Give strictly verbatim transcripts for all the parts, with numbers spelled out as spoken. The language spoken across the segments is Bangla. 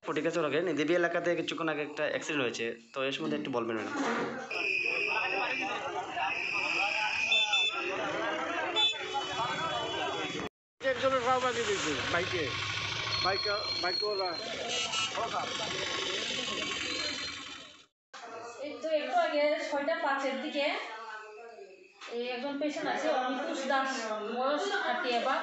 ঠিক আছে ওরাকে দেবী এলাকাতে কিছুক্ষণ আগে একটা অ্যাক্সিডেন্ট হয়েছে, তো এর সম্বন্ধে একটু বলবেন ম্যাডাম। একজনের পা বাজিয়ে দিয়েছে বাইকে বাইকে বাইকে ওরা এই তো একটু আগে ছয়টা পাঁচের দিকে এই একজন পেশেন্ট আছে অমিতুষ দাস, বয়স থার্টি এবার।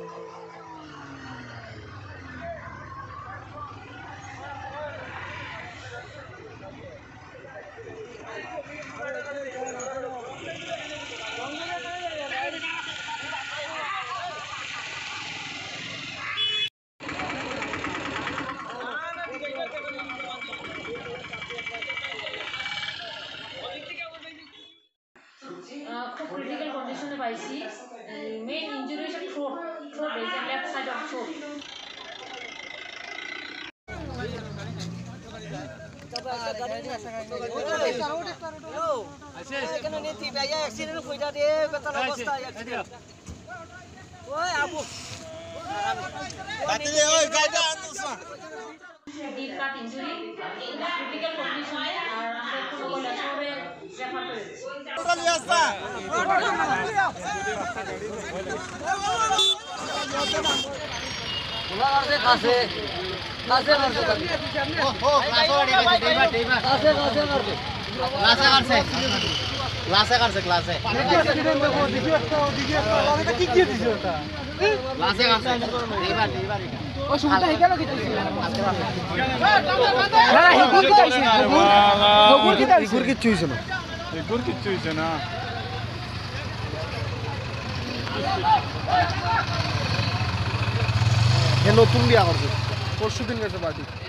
খুব ক্রিটিক্যাল কন্ডিশনে পাইছি। মেইন ইঞ্জুরি হচ্ছে থ্রোট থ্রোট এই যে left side of throat. Deep cut injury, critical কন্ডিশনে, আর আমরা একটু বলে শহরে রেফার করেছি। কিচ্ছু হয়েছে না। নতুন বিয়া করছে, পরশু দিন গেছে বাড়ি।